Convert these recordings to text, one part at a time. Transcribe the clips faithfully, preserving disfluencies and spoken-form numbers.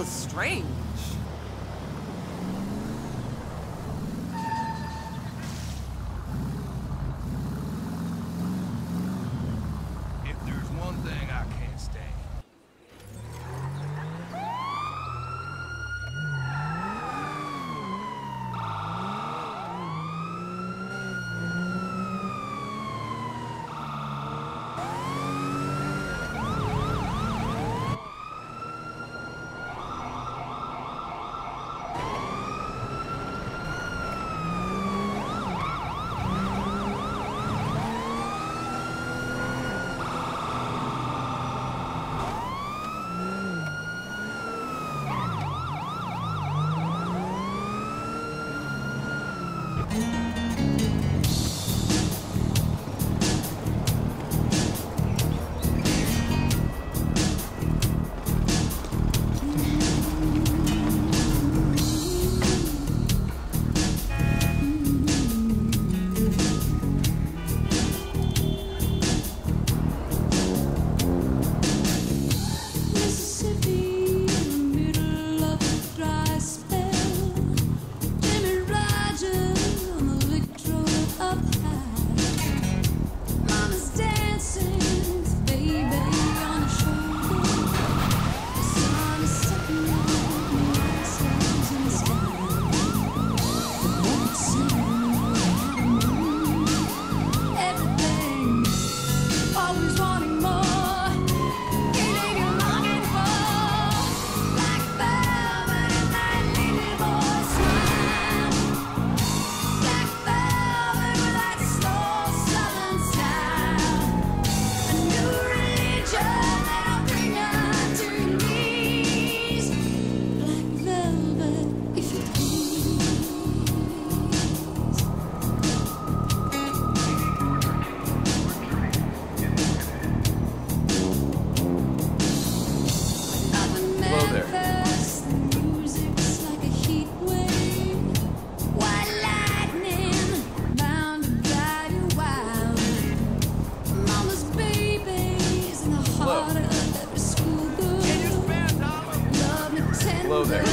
was strange. If there's one thing I can't stand. Hello there.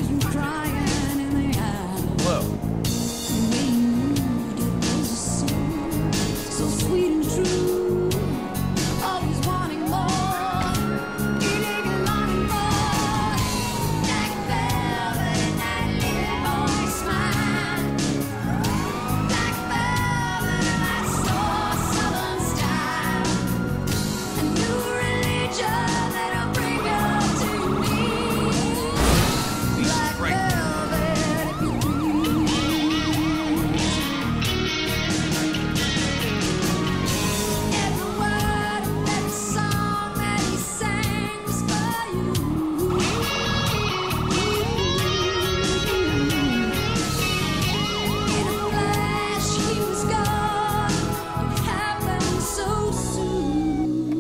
Hello. So sweet and true, always wanting more, eating and longing for, like velvet in that little boy's smile, like velvet in that soft southern style, a new religion that'll bring you to me, like velvet if you dream. Every word of that song that he sang was for you. In a flash, he was gone. It happened so soon.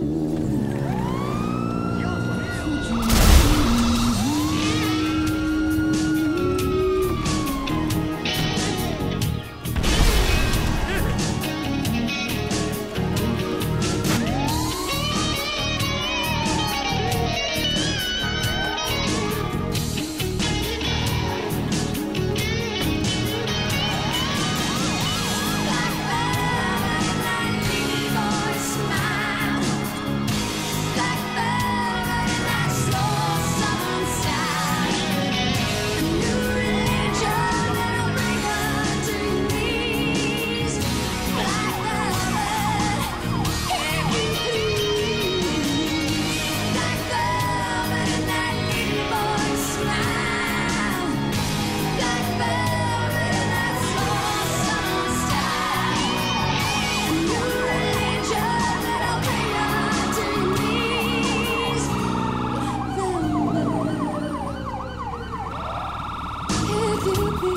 Like velvet in that little boy's smile, like velvet in that slow southern style, a new religion that'll bring you to your knees, like velvet if you please, like velvet in that little boy's smile, like velvet in that slow southern style, a new religion that'll bring you to your knees, like velvet if you please.